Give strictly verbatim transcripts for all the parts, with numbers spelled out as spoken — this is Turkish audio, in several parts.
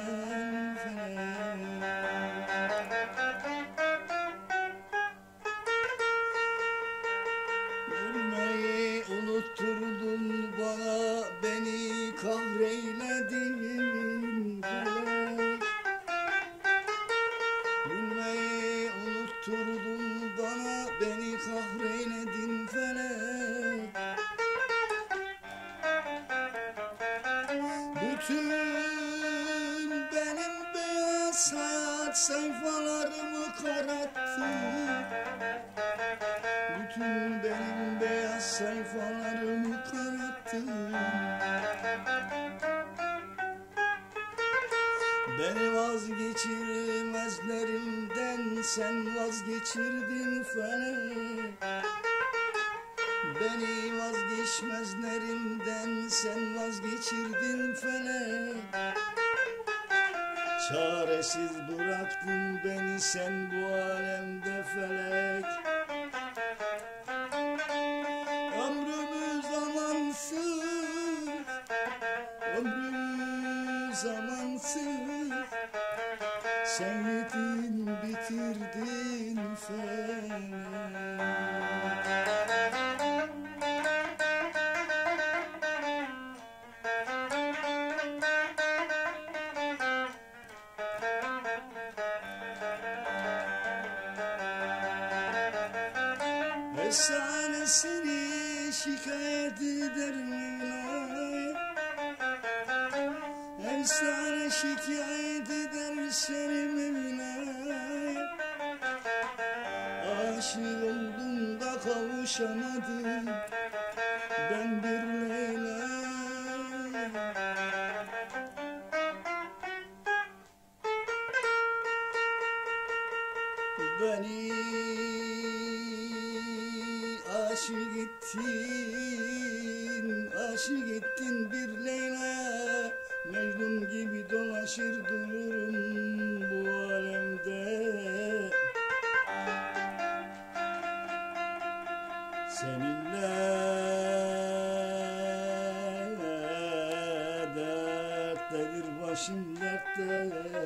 Ölmeyi unutturdun bana, beni kahreyledin felek. Ölmeyi unutturdun bana, beni kahreyledin felek. Bütün benim beyaz hayat sayfalarımı kararttın. Bütün benim beyaz sayfalarımı kararttın. Beni vazgeçirmezlerimden sen vazgeçirdin felek. Beni vazgeçmezlerimden sen vazgeçirdin felek. Çaresiz bıraktın beni sen bu alemde felek. Ömrümüz zamansız, ömrümüz zamansız. Sen yedin bitirdin felek. Efsanesini şikayet ederim, efsane şikayet eder senin evine. Aşık oldum da kavuşamadım ben bir Leyla. Beni aşık ettin, aşık ettin bir Leyla'ya. Mecnun gibi dolaşır dururum bu alemde. Seninle derttedir başım dertte.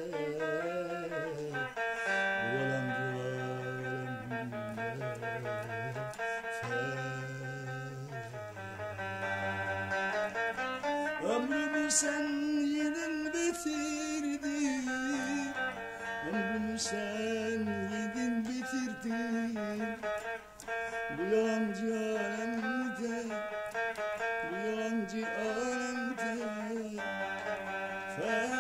Ömrümü sen yedin bitirdin, ömrümü sen yedin bitirdin. Bu yalancı alemde, bu yalancı alemde.